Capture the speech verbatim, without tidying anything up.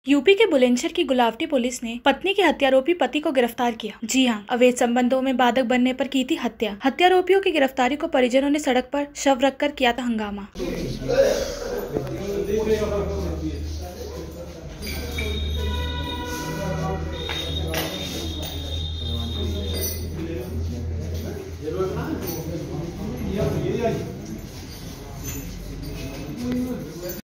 UP के बुलंदशहर की Gulaothi police ने पत्नी के हत्यारोपी पति को गिरफ्तार किया। जी हां, अवैध संबंधों में बाधक बनने पर की थी हत्या। हत्यारोपियों की गिरफ्तारी को परिजनों ने सड़क पर शव रखकर किया था हंगामा।